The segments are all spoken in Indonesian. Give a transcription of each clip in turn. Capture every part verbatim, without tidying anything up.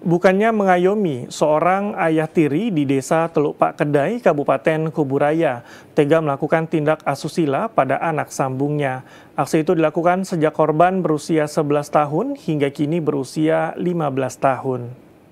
Bukannya mengayomi, seorang ayah tiri di desa Teluk Pak Kedai, Kabupaten Kuburaya, tega melakukan tindak asusila pada anak sambungnya. Aksi itu dilakukan sejak korban berusia sebelas tahun hingga kini berusia lima belas tahun.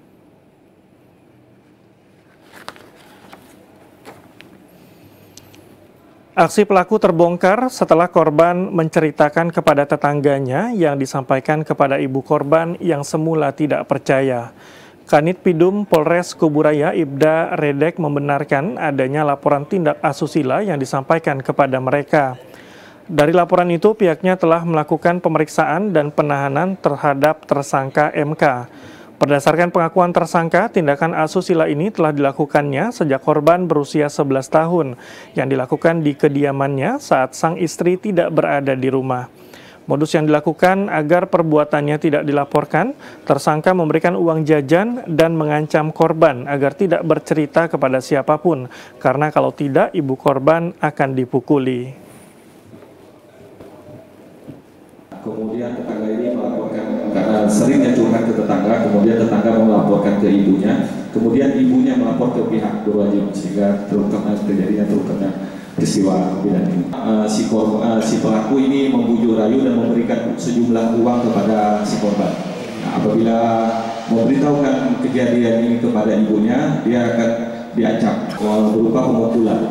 Aksi pelaku terbongkar setelah korban menceritakan kepada tetangganya yang disampaikan kepada ibu korban yang semula tidak percaya. Kanit Pidum Polres Kuburaya Ibda Redek membenarkan adanya laporan tindak asusila yang disampaikan kepada mereka. Dari laporan itu pihaknya telah melakukan pemeriksaan dan penahanan terhadap tersangka M K. Berdasarkan pengakuan tersangka, tindakan asusila ini telah dilakukannya sejak korban berusia sebelas tahun yang dilakukan di kediamannya saat sang istri tidak berada di rumah. Modus yang dilakukan agar perbuatannya tidak dilaporkan, tersangka memberikan uang jajan dan mengancam korban agar tidak bercerita kepada siapapun, karena kalau tidak ibu korban akan dipukuli. Kemudian tetangga ini melaporkan karena seringnya curhat ke tetangga, kemudian tetangga melaporkan ke ibunya, kemudian ibunya melapor ke pihak berwajib sehingga terungkapnya terjadinya terungkapnya peristiwa pidana ini. Uh, si, uh, si pelaku ini membujuk rayu dan memberikan sejumlah uang kepada si korban. Nah, apabila memberitahukan kejadian ini kepada ibunya, dia akan diancam uh, berupa pemukulan.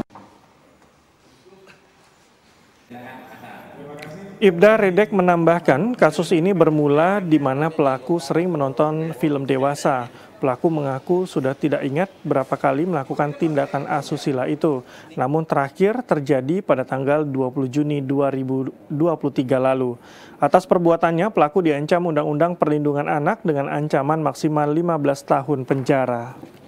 Ibda Redek menambahkan kasus ini bermula di mana pelaku sering menonton film dewasa. Pelaku mengaku sudah tidak ingat berapa kali melakukan tindakan asusila itu. Namun terakhir terjadi pada tanggal dua puluh Juni dua ribu dua puluh tiga lalu. Atas perbuatannya pelaku diancam Undang-Undang Perlindungan Anak dengan ancaman maksimal lima belas tahun penjara.